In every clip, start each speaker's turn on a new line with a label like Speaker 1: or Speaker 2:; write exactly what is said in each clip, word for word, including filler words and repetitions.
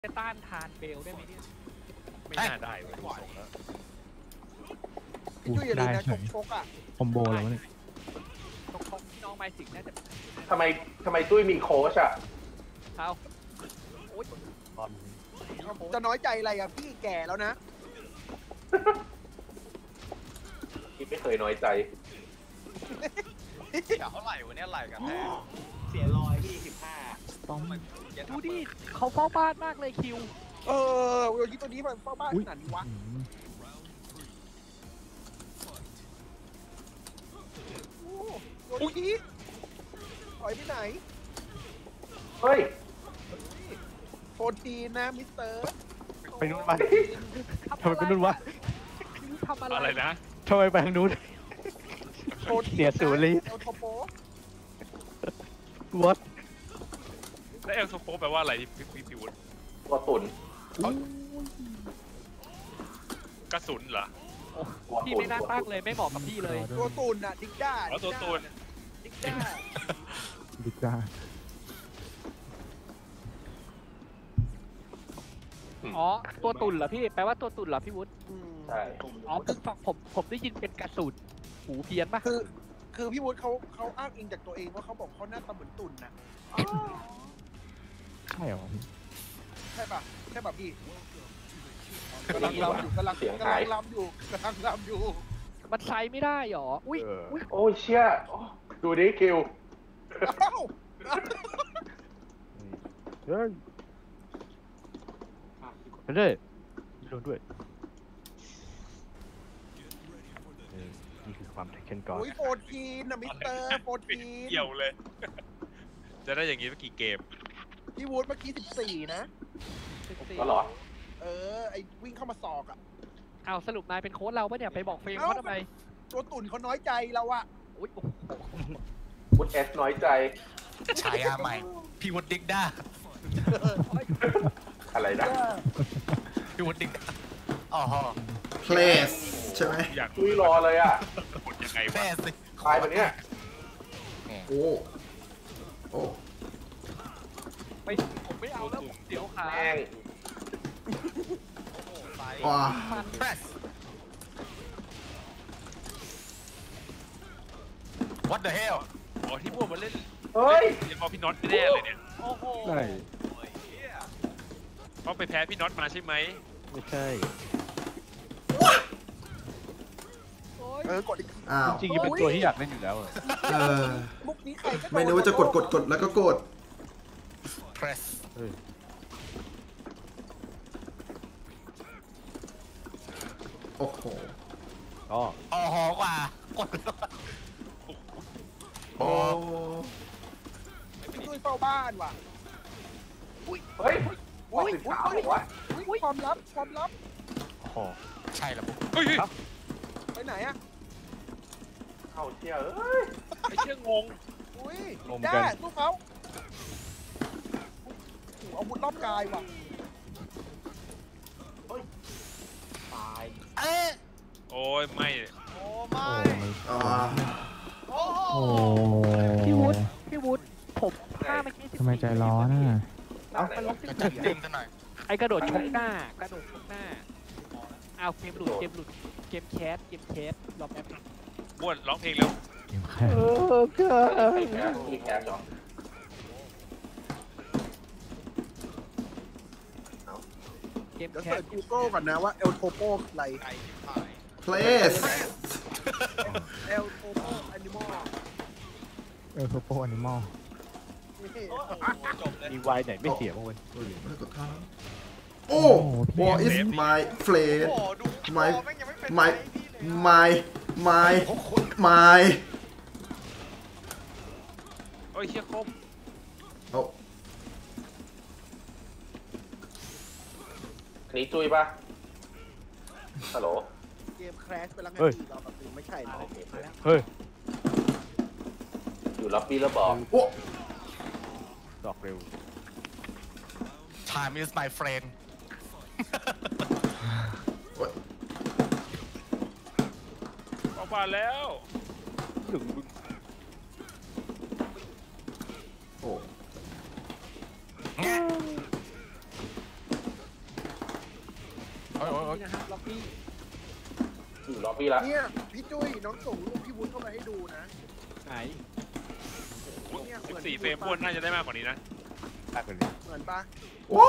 Speaker 1: จะต้านทานเบลได้ไหมเนี่ยไม่น่าได้เลยส่งแล้ว
Speaker 2: พี่จุ้ยอย่าลืมนะชกชกอ่ะ
Speaker 3: คอมโบแล้วเนี่ย
Speaker 1: ชกชกน้องไม้สิงน่าจะ
Speaker 4: ทำไมทำไมตุ้ยมีโค้ชอ่ะ
Speaker 1: เอาโอ๊ย
Speaker 2: จะน้อยใจอะไรอ่ะพี่แก่แล้วนะ
Speaker 4: พี่ไม่เคยน้อยใจ
Speaker 5: เสียเท่าไหร่วันนี้ไหลกันแท้
Speaker 6: เสียร้อยพี่สิบห้า
Speaker 3: ต้อง
Speaker 1: ดูดิเขาเฝ้าบ้านมากเลยคิว
Speaker 2: เออโยชิตัวนี้มันเฝ้าบ้านขนาดนี้วะโยชิถอยไปไหน
Speaker 4: เฮ้ย
Speaker 2: โฟทีนะมิสเตอร์
Speaker 3: ไปนู้นมาทำไมไปนู้นวะ
Speaker 1: ทำอะไรนะ
Speaker 3: ทำไมไปทางนู้นเสียสูรี
Speaker 2: เอลโทโป
Speaker 3: วัด
Speaker 1: แล้วเอลโทโปแปลว่าอะไรพี่พี่พี่วุฒิ
Speaker 4: ตัวตุน
Speaker 1: กระสุนเหรอพี่ไม่น่าตั้งเลยไม่เหมาะกับพี่เลย
Speaker 2: ตัวตุนอะดิกด้า
Speaker 1: ตัวตุน
Speaker 2: ดิกด้า
Speaker 3: ดิกด้า
Speaker 1: อ๋อตัวตุนเหรอพี่แปลว่าตัวตุนเหรอพี่วุฒิ
Speaker 4: ใช่
Speaker 1: อ๋อคือผมผมได้ยินเป็นกระสุนหูเพี้ยนป่ะ
Speaker 2: คือคือพี่วุฒิเขาเขาอ้างอิงจากตัวเองว่าเขาบอกเขาหน้าตาเหมือนตุนนะ
Speaker 3: ใช่หรอ
Speaker 2: ใช่ป่ะใช่ป่ะพี่กำลังลำอยู่กำลังกำลังลำอยู่กำลังลำอยู่
Speaker 1: มันใช้ไม่ได้หรออุ้ย
Speaker 4: โอ้ยเชี่ยดูดิคิว
Speaker 3: เฮ้ยเฮ้ยโดนด้วยนี่คือความเทคนิคก่อน
Speaker 2: โอ้ยโฟทีนนะมิสเตอร์โฟทีน
Speaker 1: เกี่ยวเลยจะได้อย่างนี้เมื่อกี้เกม
Speaker 2: พี่วูดเมื่อกี้สิบสี่นะ
Speaker 4: ก็หรอ
Speaker 2: เออไอวิ่งเข้ามาสอกอ่ะ
Speaker 1: เอาสรุปนายเป็นโค้ชเราปะเนี่ยไปบอกเฟรมเขาทำไม
Speaker 2: ตัวตุ่นเขาน้อยใจเราอะ
Speaker 1: อุ้ย
Speaker 4: วุฒเอสน้อยใจ
Speaker 5: ฉายาใหม่พี่วุฒิดิกด้า
Speaker 4: อะไรนะ
Speaker 5: พี่วุฒิดิกด้าอ๋อ
Speaker 6: เพลสใช่ไหม
Speaker 4: อยากคุยรอเลยอ่ะ
Speaker 1: กดยังไงวะ
Speaker 4: ตายแบบเนี้ย
Speaker 6: โอ้โอ้
Speaker 1: ไม่ผมไม่เอาแล้วเดี๋ยวขา
Speaker 4: แม่ง
Speaker 6: ว้า
Speaker 5: What the hell
Speaker 1: อ๋อที่พวกมันเล่น
Speaker 4: เฮ้ย
Speaker 1: ยังพอพี่น็อตไม่ได้เลยเนี่ยโอ้โห
Speaker 3: ใช่
Speaker 1: เขาไปแพ้พี่น็อตมาใช่ไหม
Speaker 3: ไม่ใช่
Speaker 2: เออกดอีก
Speaker 6: อ้าว
Speaker 3: จริงๆเป็นตัวที่อยากเล่นอยู่แล้ว
Speaker 6: เออ
Speaker 2: มุกนี้ใครก็
Speaker 6: ไม่รู้ว่าจะกดกดกดแล้วก็กด
Speaker 5: press
Speaker 6: โอ้โห
Speaker 3: อ๋อ
Speaker 5: อ๋อหอกว่ากด
Speaker 6: โอ้
Speaker 2: พี่ตุ้ยเฝ้าบ้านว่ะ
Speaker 4: อุ้ยเฮ้ยอุ้ย
Speaker 2: อุ้ยความลับความลับ
Speaker 3: โอ้
Speaker 5: ใช่แล้วปุ๊บ
Speaker 1: เฮ้ย
Speaker 2: ไปไหนอะ
Speaker 4: เอาเชี่ยเอ้ย
Speaker 1: ไอ้เชี่ยงง
Speaker 2: อุ้ยได้ลูกเขาเอาบุญรอบกายว่ะ
Speaker 4: เฮ้ยตาย
Speaker 5: เอ๊ะ
Speaker 1: โอ้ยไม่
Speaker 5: โอ้ไม่
Speaker 6: อ๋อ
Speaker 5: โอ้โห
Speaker 1: พี่วุฒิพี่วุฒิผมฆ่าเมื่อกี้
Speaker 3: ทำไมใจร้อนอ่ะ
Speaker 1: เอามันล็อก
Speaker 5: จะดึงกันหน่อย
Speaker 1: ไอ้กระโดดชกหน้ากระโดดชกหน้าเอาเกมหลุดเกมหลุดเกมแคสเกมแคสรอแป๊บบ้วนร้องเพลงเร็ว
Speaker 3: เออเกิ
Speaker 4: นมีแคสหรอ
Speaker 2: เดี๋ยวเสิร์ช Google ก่อนนะว่าเอลโทโปอะไร
Speaker 6: place
Speaker 2: เอลโทโปแอนิมอล
Speaker 3: เอลโทโปแอนิมอลมีไวไหนไม่เสียบ้างเว้ย
Speaker 6: โอ้ what is my friend my my my my my
Speaker 1: โอ้ยเชี่ยคม
Speaker 6: โอ้
Speaker 4: อันนี้จุ้ยป่ะฮัลโหล
Speaker 2: เกมแครชไปแล้วไงเราแบบไม่ใช่หรอ
Speaker 3: เฮ้ย
Speaker 4: อยู่ล็อบบี้แล้วบอก
Speaker 6: โอ้
Speaker 3: ดอกเร็ว
Speaker 5: Time is my friend
Speaker 1: ออกมาแล้ว
Speaker 3: ดึง
Speaker 6: โอ้
Speaker 5: โอ้ยโอ้ยโอ้ย
Speaker 1: นี่นะครับล็อกกี้
Speaker 4: อยู่ล็อบบี้ละ
Speaker 2: เนี่ยพี่จุ้ยน้องส่งรูปพี่วุ้นเข้ามาให้ดูนะ
Speaker 1: ไหน
Speaker 2: เนี่ยเห
Speaker 7: สิ
Speaker 2: มือน
Speaker 7: บสี่เฟรมบนน่าจะได้มากกว่านี้นะ
Speaker 3: มากกว่านี้
Speaker 2: เหมือนปะ
Speaker 6: ว้า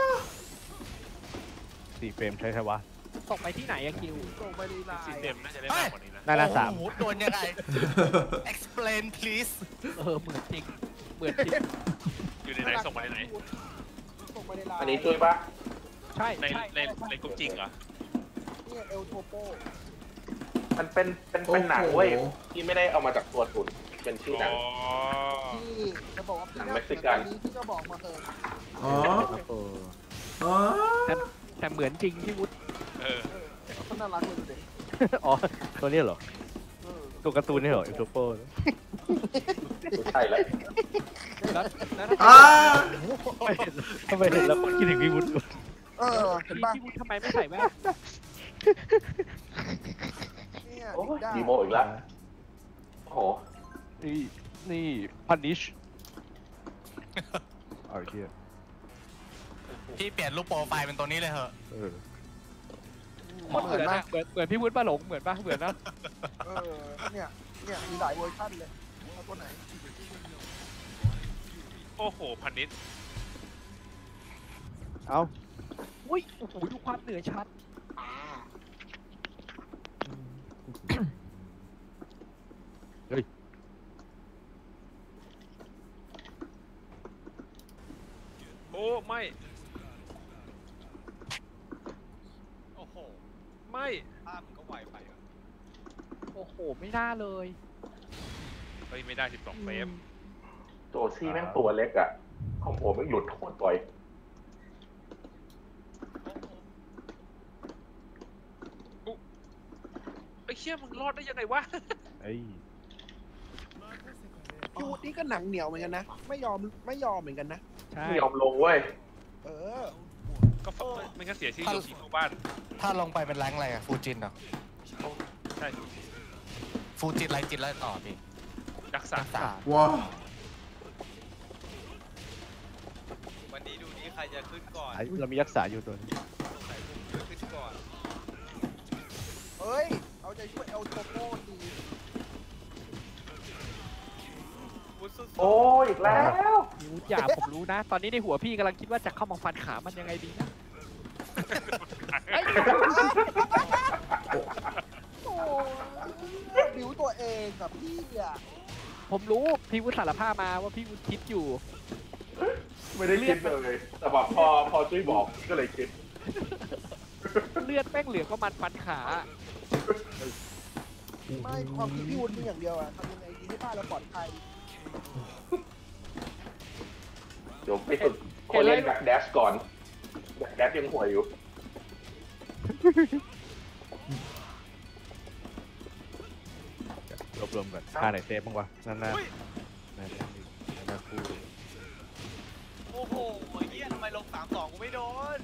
Speaker 3: สี่เฟรมใช่ไหมวะ
Speaker 1: ส่งไปที่ไหนอะคิว
Speaker 2: ส่งไปในไล
Speaker 7: สิบ
Speaker 2: น์
Speaker 7: เฟรมน่าจะได้มากกว่านี้นะ
Speaker 3: หน้าหน้าสาม
Speaker 5: โอ้โหโดนยังไง explain please
Speaker 1: เออเหมือนจริงเหมือนจริง
Speaker 7: อยู่ในไหนส่งมาในไหน
Speaker 2: ส่งไปในไลน์
Speaker 4: อันนี้ช่วยปะ
Speaker 1: ใช่
Speaker 7: ใน
Speaker 1: ใช่
Speaker 7: ในในกลุ่มจริงเหรอ
Speaker 2: เนี่ยเอลโทโป
Speaker 4: มันเป็นเป็นเป็นหนังเว้ยที่ไม่ได้เอามาจากตัวตุนเป็นชื่อหนัง
Speaker 7: อ๋อ
Speaker 2: ที่จะบอกว่าพี่
Speaker 4: หนัง
Speaker 2: ก็
Speaker 4: เม็กซิกัน
Speaker 2: นี้พี่ก็บอกมาเถอะ
Speaker 6: อ๋อ
Speaker 3: เออ
Speaker 6: อ๋อ
Speaker 1: แต่เหมือนจริงพี่วุฒิ
Speaker 7: เออ
Speaker 2: เออเขาน่ารักเลยดูเด็ก
Speaker 3: อ๋อตัวนี้เหรอ
Speaker 2: เออ
Speaker 3: ตัวการ์ตูนนี่เหรอเอลโทโป
Speaker 4: ไม่ใช่แล้ว
Speaker 1: แล้วแล้ว
Speaker 6: อ่า
Speaker 3: ไม่เห็นทำไมเห็นแล้วคนคิดถึงพี่วุฒิ
Speaker 2: เออเห็นปะ
Speaker 1: พี่วุฒิทำไมไม่ใส่แว่น
Speaker 2: เนี่ย
Speaker 4: โอ้ย
Speaker 2: ได้
Speaker 4: ดีโมอีกแล้วโอ้โห
Speaker 3: นี่นี่พันนิชเอาเฮีย
Speaker 5: พี่เปลี่ยนรูปโปรไฟล์เป็นตัวนี้เลยเหอะ
Speaker 3: เออ
Speaker 1: เหมือนนะเหมือนเหมือนพี่วุฒิปะหลงเหมือนปะเหมือนนะ
Speaker 2: เออเนี่ยเนี่ยมีหลายเวอร์ชันเลยเอาตัวไหน
Speaker 7: โอ้โหพันนิด
Speaker 3: เอ้า
Speaker 1: อุ้ยโอ้โหดูความเหนือชั้น
Speaker 7: โอ้ไม่
Speaker 5: โอ้โห
Speaker 7: ไม่
Speaker 5: ภาพมันก็ไวไปอ่ะ
Speaker 1: โอ้โหไม่น่าเลย
Speaker 7: เฮ้ยไม่ได้สิบสองเฟรม
Speaker 4: โจซี่แม่งตัวเล็กอ่ะของผมแม่งหลุดโคตรบ่อย
Speaker 7: ไอ้เชี่ยมึงรอดได้ยังไงวะ
Speaker 3: ไอ้ย
Speaker 2: พี่วุฒินี่ก็หนังเหนียวเหมือนกันนะ ไม่ยอมไม่ยอมเหมือนกันนะ
Speaker 1: ใช่
Speaker 4: ไม่ยอมลงเว้ย
Speaker 2: เออ
Speaker 7: ก็ฟไม่งั้นเสียชื่อโยชิเข้าบ้าน
Speaker 5: ถ้าลงไปเป็นแรงอะไรอะฟูจินเหรอ
Speaker 7: ใช่
Speaker 5: ฟูจินไรจินแล้วต่อพี่
Speaker 7: รักษา
Speaker 5: รักษา
Speaker 6: ว้า
Speaker 8: วันนี้ดูนี้ใครจะขึ้นก่อน
Speaker 3: ไอ้เรามีรักษาอยู่ตัวนี้
Speaker 8: ใครขึ้นก่อน
Speaker 2: เอ้ย เอาใจช่วยเอลโทโปดี
Speaker 8: วุ้นสุด
Speaker 4: โอ้ยอีกแล้ว
Speaker 1: พี่วุฒิอย่าผมรู้นะ ตอนนี้ในหัวพี่กำลังคิดว่าจะเข้ามาฟันขามันยังไงดีนะ
Speaker 2: โอ้บิวตัวเองกับพี่อ่ะ
Speaker 1: ผมรู้พี่วุฒิสารภาพมาว่าพี่วุฒิคิดอยู่
Speaker 4: ไม่ได้คิดเลย แต่แบบพอพอจุ้ยบอกก็เลยคิด
Speaker 1: เลือดแป้งเหลืองก็มันฟันขา
Speaker 2: ไม่ความคิดพี่วุฒิมีอย่างเดียวอะทำยังไงดีให้บ้านเราปลอดภัย
Speaker 4: เดี๋ยวไปฝึกคนเล่นแบ็คแดชก่อนแบ็คแดชยังห่วยอยู่
Speaker 3: รวบรวมกันค่าไหนเซฟบ้างวะนั่นน่ะนั่นน่ะนั่นน่ะคู่
Speaker 8: โอ้โหเฮียทำไมลงสามสองกูไม่โดน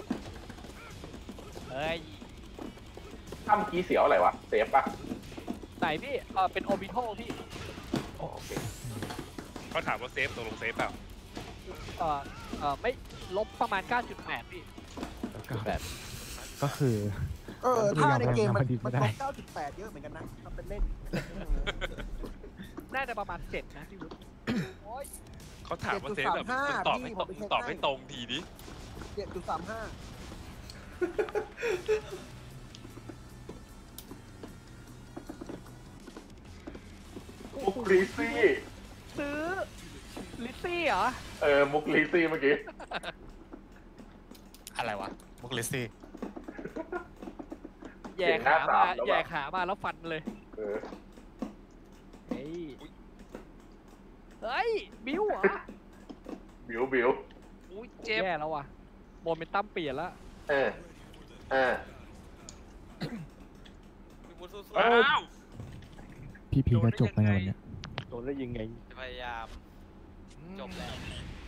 Speaker 1: เอ้ย
Speaker 4: ถ้าเมื่อกี้เสียวอะไรวะ เซฟปะ
Speaker 1: ไหนพี่เออเป็นโอบิโทพี่
Speaker 4: โอเค
Speaker 7: เขาถามว่าเซฟตกลงเซฟเปล่า
Speaker 1: เออเออไม่ลบประมาณ เก้าจุดแปด พี่
Speaker 3: แบบ
Speaker 9: ก็คือ
Speaker 2: เออถ้าในเกมมัน
Speaker 9: ยังไม่
Speaker 2: มัน
Speaker 9: ได้
Speaker 2: ลบเก้าจุดแปดเยอะเหมือนกันนะทำเป็นเล่น
Speaker 1: น่าจะประมาณเจ็ดนะพี่วุฒิโอ้ย
Speaker 7: เขาถามว่าเซฟแบบมึงตอบให้ตรงมึงตอบให้ตรงทีดิ
Speaker 2: เจ็ดจุดสามห้า
Speaker 4: มุกลีซี่
Speaker 1: ซื้อลิซซี่เหรอ
Speaker 4: เออ มุกลีซี่เมื่อกี้
Speaker 5: อะไรวะบุกลิซี่
Speaker 1: แย่ขามาแย่ขามาแล้วฟันเลย
Speaker 4: เออ
Speaker 1: เฮ้ยเฮ้ยบิ้วเหรอ
Speaker 4: บิวบิว
Speaker 7: อุ้ยเจ็บ
Speaker 1: แย่แล้วว่ะโมเมนตัมเปลี่ยนแล้ว
Speaker 4: เออ เออ
Speaker 8: วุ้นสุด
Speaker 7: อ้าว
Speaker 9: พี่พีก็จบไปแล้ววันเนี้ย
Speaker 3: โดนแล้วยิงไง
Speaker 8: จะพยายามจบแล้ว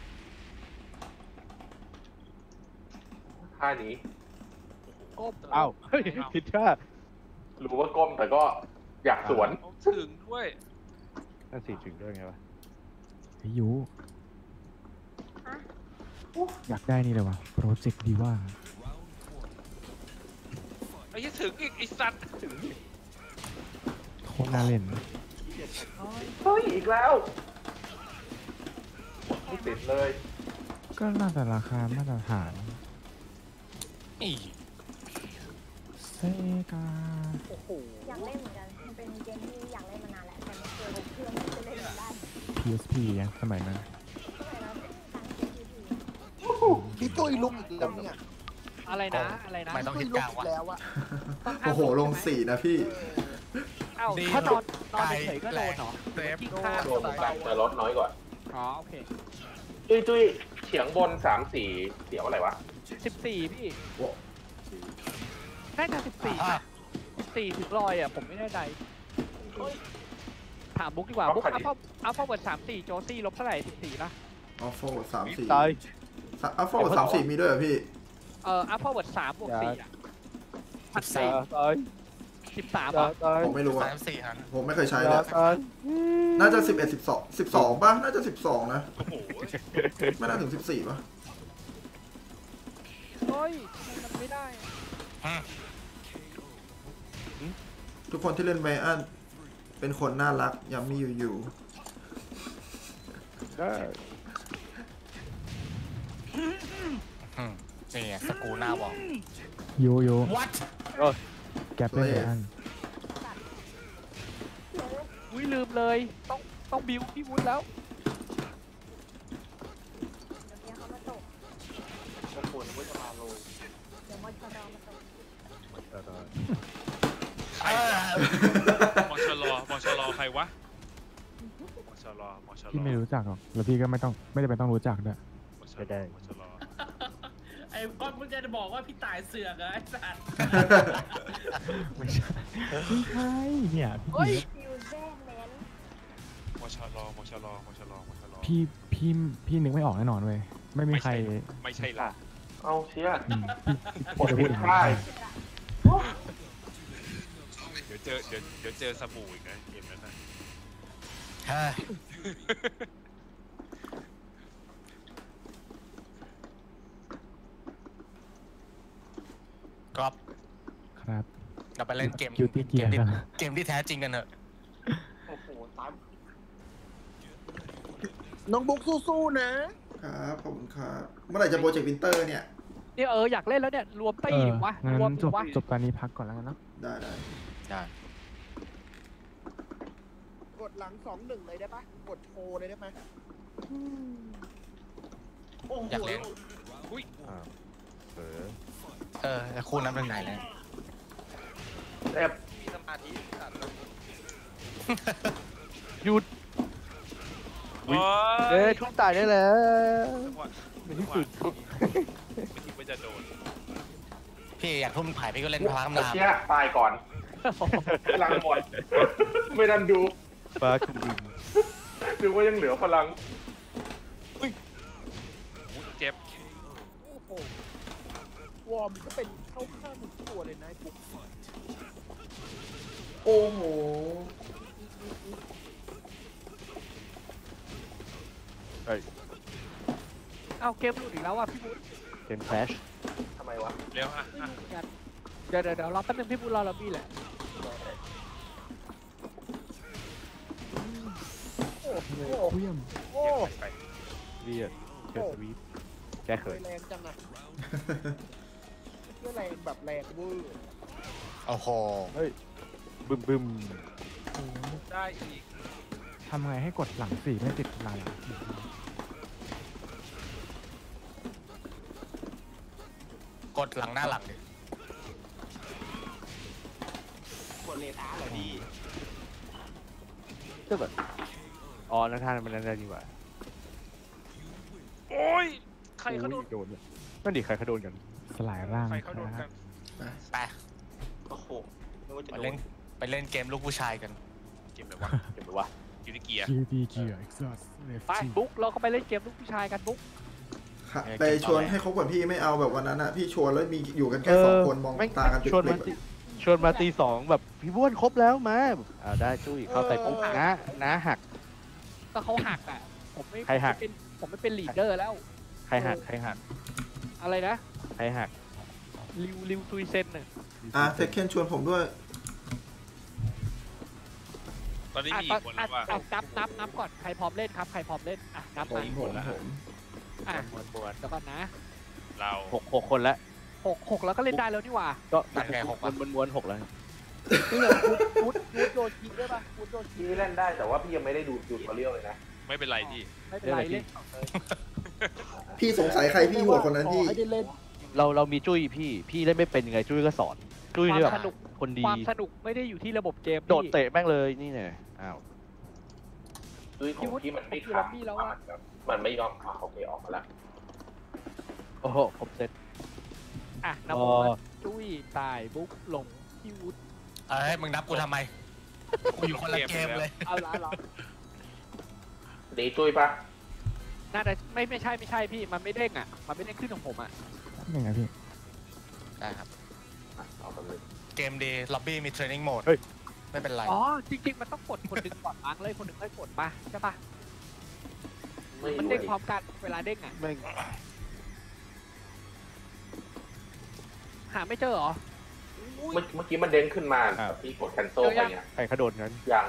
Speaker 4: ท่านี้
Speaker 1: ก้ม
Speaker 3: อ้าวเฮ้ยผิดท่า
Speaker 4: รู้ว่าก้มแต่ก็อยากสวน
Speaker 7: เอาถึงด้วย
Speaker 3: นั่นสี่ถึงด้วยไงวะ
Speaker 9: ไอ้ยูอยากได้นี่เลยวะโปรเจกต์ดีว่า
Speaker 7: ไอ้ยี่ถึงอีกไอ้สัตว์ถึง
Speaker 9: โคตรน่าเล่น
Speaker 4: เฮ้ยอีกแล้วไม่ติดเลย
Speaker 9: ก็น่าจะราคามาตรฐาน
Speaker 5: อี
Speaker 9: เซกา
Speaker 1: โอ้โห
Speaker 10: อยากเล่นเหมือนกันมันเป็นเกมที่อยากเล่นมานานแล้วแต่ไม่เคยลงเครื่องไม่เคยเล่นมันได้
Speaker 9: พี เอส พี ยังสมัยนั้น
Speaker 10: เมื่อไหร่เราตั้งเกมที
Speaker 2: พี่ตุ้ยลุกอีกแล้วเนี่ย
Speaker 1: อะไรนะอะไรนะ
Speaker 5: ไม่ต้อง
Speaker 2: ตุ้
Speaker 5: คิ
Speaker 2: ย
Speaker 5: ด
Speaker 2: ลุ
Speaker 5: ก
Speaker 2: ก
Speaker 5: ลาง
Speaker 2: อี
Speaker 5: วะ
Speaker 2: กแล้วอะ
Speaker 6: โอ้โหลงสี่นะพี่
Speaker 1: เอ้า
Speaker 5: ดี
Speaker 1: ถ้านอนนอนเฉยๆก็โดนเหรอ
Speaker 5: เซฟ
Speaker 1: กินข้าว
Speaker 4: โดนเหมือนกันแต่ลดน้อยกว่า
Speaker 1: อ๋อโอเค
Speaker 4: จุ้ยจุ้ยเฉียงบนสามสี่เสียวอะไรวะ
Speaker 1: สิบสี่พี่
Speaker 6: โอ้
Speaker 1: น่าจะสิบสี่
Speaker 5: อ่ะ
Speaker 1: สิบสี่ถึงร้อยอ่ะผมไม่แน่ใจถามบุ๊กดีกว่าบุ๊กอัลฟาอัลฟาเวิร์ดสามสี่โจซี่ลบเท่าไหร่สิบสี่นะ
Speaker 6: อัลฟาเวิร์ดสามสี่
Speaker 3: ตาย
Speaker 6: อัลฟาเวิร์ดสามสี่มีด้วยเหรอพี่
Speaker 1: เอ่ออัลฟาเวิร์ดสามบวกสี่อ่ะพัน
Speaker 5: สี่
Speaker 1: สี่
Speaker 3: ตาย
Speaker 1: สิบสามอ่ะ
Speaker 3: ตาย
Speaker 6: ผมไม่รู้
Speaker 5: สา
Speaker 6: อะ
Speaker 5: มสี่หัน
Speaker 6: ผมไม่เคยใช้เลย
Speaker 3: ตาย
Speaker 6: น่าจะสิบเอ็ดสิบสองสิบสองป่ะ น่าจะสิบสองนะ
Speaker 7: โอ้โห
Speaker 6: ไม่น่าถึงสิบสี่ป่ะ
Speaker 1: เฮ้ยมันไม่ได้
Speaker 5: อืม
Speaker 6: ทุกคนที่เล่นไบอันเป็นคนน่ารักยังมีอยู่อยู่
Speaker 3: ได้
Speaker 5: อืมนี่ไงสกูหน้าบอก
Speaker 9: โยโย่
Speaker 5: what
Speaker 9: แกปเล่นไงอัน
Speaker 1: อุ้ยลืมเลยต้องต้องบิวพี่วุ้นแล้ว
Speaker 10: เดี๋ยวเขามาตก
Speaker 4: ก็ควรว่าจะมาลง
Speaker 10: เดี๋ยวมอชรอมาตก
Speaker 7: ใครวะมอชลอมอชลอใครวะมอชลอมอชลอ
Speaker 9: พี่ไม่รู้จักหรอกแล้วพี่ก็ไม่ต้องไม่ได้ไปต้องรู้จักด้วย
Speaker 7: มอชลอ
Speaker 3: ไม่ได้
Speaker 7: มอชลอ
Speaker 8: ไอ้พอดมึงจะบอกว่าพี่ตายเสือกเหรอไอ้สัตว์
Speaker 9: ไม่ใช่ไม่ใช่เนี่ย
Speaker 1: เฮ้ย
Speaker 10: ฟิวเซนแมน
Speaker 7: มอชลอมอชลอมอชลอมอชลอ
Speaker 9: พี่พี่พี่นึกไม่ออกแน่นอนเว้ยไม่มีใคร
Speaker 7: ไม่ใช่ล่ะ
Speaker 4: เอาเชี่ย
Speaker 9: อืม
Speaker 4: หมด
Speaker 9: พี่จะพู
Speaker 4: ผิ
Speaker 9: ด
Speaker 4: ด
Speaker 9: อย่าง
Speaker 4: ค่า
Speaker 9: นั้
Speaker 4: ย
Speaker 9: น
Speaker 7: เดี๋ยวเจอเดี๋ยวเดี๋ยวเจอสบู่อีกนะเกมนั้นนะ
Speaker 5: เฮ้ยกรอบ
Speaker 9: ครับ
Speaker 5: เราไปเล่นเกม
Speaker 9: Guilty
Speaker 5: เกม
Speaker 9: Gear
Speaker 5: ที่
Speaker 9: นะ
Speaker 5: เกมที่แท้จริงกันเถอะ
Speaker 4: โอ้โหตาม
Speaker 2: น้องบุ๊กสู้ๆนะ
Speaker 6: ครับขอบคุณครับเมื่อไหร่จะโปรเจกต์วินเตอร์เนี่ย
Speaker 1: เนี่ยเอออยากเล่นแล้วเนี่ยรวม
Speaker 9: เอ
Speaker 1: ตี้
Speaker 9: อ
Speaker 1: ดิวะ
Speaker 9: งั้
Speaker 1: รวม
Speaker 9: น
Speaker 1: ดิ
Speaker 9: จบ
Speaker 1: วะ
Speaker 9: จบตอนนี้พักก่อนแล้วกันเนาะ
Speaker 6: ได้ได้
Speaker 5: ได้
Speaker 2: กดหลังสองหนึ่งเลยได้ปะกดโชว์เลยได้ไหมโอ้โห
Speaker 5: อยากเล่น
Speaker 3: เออ
Speaker 5: เออแต่คู่นั้นเป็นไงเลย
Speaker 4: เจ็บ
Speaker 8: มีสมาธิสัตว์
Speaker 1: หยุด
Speaker 7: โอ้
Speaker 3: เอ้
Speaker 7: ย
Speaker 3: ยทุบตายได้แล้ว
Speaker 7: จังหวะ
Speaker 3: ในที่สุด
Speaker 7: ไม่คิดว่าจะโดน
Speaker 5: พี่อยากทุ่มถ่ายพี่ก็เล่นพลัง
Speaker 4: เอา
Speaker 5: น้ำ
Speaker 4: เชี่ยตายก่อนพลังหมดไม่ทันดู
Speaker 3: ปลาคุมดิน
Speaker 4: ดูว่ายังเหลือพลัง
Speaker 7: เจ็บ
Speaker 2: โอ้โหวอร์มก็เป็นเข้าข้างทุกตัวเลยนะไอ้บุ๊ก
Speaker 6: โอ้โห
Speaker 1: เอาเกมหลุดอีกแล้วว่ะพี่วุ้น
Speaker 3: เกมแคช
Speaker 4: ทำไมวะ
Speaker 7: เร็วอ่ะอ่ะ
Speaker 1: เดี๋ยวเดี๋ยวเดี๋ยวรอแป๊บนึงพี่วุ้นรอเราบี้แหละ
Speaker 2: โอ้โห
Speaker 9: เยี่ยม
Speaker 2: โอ้
Speaker 7: ไป
Speaker 3: เรียกเกิดสวีปแก้เขิน
Speaker 2: แรงจังอะเพื่อแรงแบบแรงเวอร์
Speaker 5: โอ้โห
Speaker 3: เฮ้ยบึมบึม
Speaker 7: ได้อีก
Speaker 9: ทำไงให้กดหลังสี่ไม่ติดลาย
Speaker 5: กดหลังหน้าหลังดิ
Speaker 8: กดเลนอาร์เหรอพี่
Speaker 3: ก็แบบอ๋อนั่นท่านมันนั่นได้ดีกว่า
Speaker 7: โอ้ยใครเขาโดน
Speaker 3: โดนเนี่ยนั่นดิใครเขาโดนกัน
Speaker 9: สลายร่าง
Speaker 7: ใครเขาโดน
Speaker 9: ค
Speaker 7: กั
Speaker 9: รั
Speaker 7: น
Speaker 9: บ
Speaker 5: ไป
Speaker 8: โอ้โหนึกว่าจะ
Speaker 5: ไป
Speaker 8: โด
Speaker 5: เล่
Speaker 8: น
Speaker 5: นไปเล่นเกมลูกผู้ชายกัน
Speaker 7: เกมแบบว่า
Speaker 3: เก็บไว้วะ
Speaker 7: ยูนิเกียร์
Speaker 9: คิวดีเกียร์เอ็กซ์
Speaker 1: ไปบุ๊กเราก็ไปเล่นเกมลูกผู้ชายกันบุ๊ก
Speaker 6: ค่ะไปชวนให้เขาก่อนพี่ไม่เอาแบบวันนั้นอะพี่ชวนแล้วมีอยู่กันแค่
Speaker 3: เออ
Speaker 6: สองคนมอง
Speaker 3: แม่ง
Speaker 6: ตากันปิด
Speaker 3: ชวน
Speaker 6: ๆ
Speaker 3: มา
Speaker 6: อะ
Speaker 3: ตีชวนมาตีสองแบบพี่บ้วนครบแล้วมาอ่าได้จุ้ยเข้าใส่ปุ๊บนะนะหัก
Speaker 1: ก็เขาหักอ่ะผมไม่
Speaker 3: ใครหัก
Speaker 1: ผมไม่เป็นผมไม่เป็นลีดเดอร์แล้ว
Speaker 3: ใครหักใครหัก
Speaker 1: อะไรนะ
Speaker 3: ใครหัก
Speaker 1: นริวริวซุยเซนน่ะ
Speaker 6: อ่ะเทคเคนชวนผมด้วย
Speaker 7: ตอนนี้
Speaker 1: อ่ะ
Speaker 7: มี
Speaker 1: ตอ
Speaker 7: อี
Speaker 1: น
Speaker 7: กคน
Speaker 1: อ่ะ
Speaker 7: แล้วว่า
Speaker 1: อ่ะนับนับนับก่อนใครพร้อมเล่นครับใครพร้อมเล่นอ่ะนับ
Speaker 6: ผม
Speaker 1: มา
Speaker 6: ผมผม
Speaker 1: อ่ะ
Speaker 5: บวนบวน
Speaker 1: เดี๋ยวก่อนนะ
Speaker 7: เรา
Speaker 3: หกหกคนแล้ว
Speaker 1: หกหกแล้วก็เล่นได้แล้วนี่หว่า
Speaker 3: ก็
Speaker 5: ยังไงหก
Speaker 3: มันมันม้วนหกแล้ว
Speaker 1: นี่เหรอพุทพุทพุทโดนยิงด้วยป่ะพุทโดนยิง
Speaker 4: พี่เล่นได้แต่ว่าพี่ยังไม่ได้ดูดูทอเรียลเลยนะ
Speaker 7: ไม่เป็นไรพี่
Speaker 1: ไม่เป็นไรเล่นต่อเลย
Speaker 6: พี่สงสัยใครพี่หัวคนนั้นพี่
Speaker 1: ขอให้ได้เล่น
Speaker 3: เราเรามีจุ้ยพี่พี่เล่นไม่เป็นยังไงจุ้ยก็สอน จุ้ยนี่แบบ
Speaker 1: ความสนุก
Speaker 3: คนดี
Speaker 1: ความสนุกไม่ได้อยู่ที่ระบบเกม
Speaker 3: โดด
Speaker 1: พี่
Speaker 3: เตะแม่งเลยนี่เนี่ยอ้าว
Speaker 4: ด้วยของพี่มันไม่
Speaker 1: พี่
Speaker 4: ขาด
Speaker 1: พี่แล้วอะ
Speaker 4: มันไม่ยอมขาโอเคออกมาแล้ว
Speaker 3: โอ้โหครบเซต
Speaker 1: อ่ะน
Speaker 3: อ๋
Speaker 1: โม
Speaker 3: อ
Speaker 1: จุ้ยตายบุ๊กหลงพี่วุฒิ
Speaker 5: เอ้ยมึงนับกูทำไมกูอยู่คนละเกมเลย
Speaker 1: เอาละเหรอ
Speaker 4: ดีจุ้ยปะ
Speaker 1: น่าจะไม่ไม่ใช่ไม่ใช่พี่มันไม่เด้งอ่ะมันไม่เด้งขึ้นของผมอ่ะ
Speaker 9: ยังไงพี่
Speaker 5: ได้ครับ
Speaker 4: อ่ะเอาไปเลย
Speaker 5: เกมดีล็อบบี้มีเทรนนิ่งโหมด
Speaker 3: เฮ้ย
Speaker 5: ไม่เป็นไร
Speaker 1: อ๋อจริงๆมันต้องกดคนหนึ่งก่อนล้างเลยคนหนึ่งค่อยกดป่ะใช่ป่ะ
Speaker 4: ไม่
Speaker 1: มัน
Speaker 4: รู้
Speaker 1: เด้ง
Speaker 4: ดิ
Speaker 1: พร้อมกันเวลาเด้งอ่ะ
Speaker 3: แม่ง
Speaker 1: หาไม่เจอเหรอ
Speaker 4: เมื่อเมื่อกี้มันเด้งขึ้นมาแต่พี่กด cancel ไปไง
Speaker 3: ใครเขาโดนงั้น
Speaker 4: อย่าง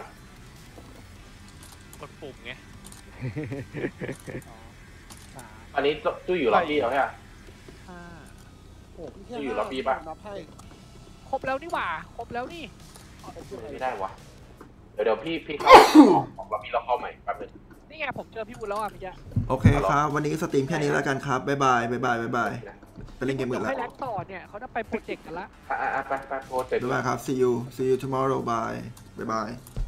Speaker 7: กดปุ่มไง
Speaker 1: สาม
Speaker 4: อันนี้จุ้ยอยู่ล็อบบี้แล้วใช่ไหม
Speaker 1: ห้าหก
Speaker 4: จุ้ยอยู่ล็อบบี้ปะ
Speaker 1: ครบแล้วนี่หว่าครบแล้วนี่
Speaker 4: ไม่ได้วะเดี๋ยวเดี๋ยวพี่พี่เข้าของล็อบบี้เราเข้าใหม่แป๊บนึง
Speaker 1: นี่ไงผมเจอพี่วุฒิแล้วอ่ะเมื่อกี้
Speaker 6: โอเคครับ วันนี้สตรีมแค่นี้แล้วกันครับ บ๊ายบาย บ๊ายบาย บ๊ายบาย ไปเล่นเกมอื่น
Speaker 1: เดี๋ยว
Speaker 6: แล้ว
Speaker 1: ให้แลกต่อเนี่ยเขาจะไปโปรเจกต์กันละ
Speaker 4: อ่ะอ่ะอ่ะไปไปโปรเจกต์
Speaker 6: บ๊ายบายครับ see you see you tomorrow bye บ๊ายบาย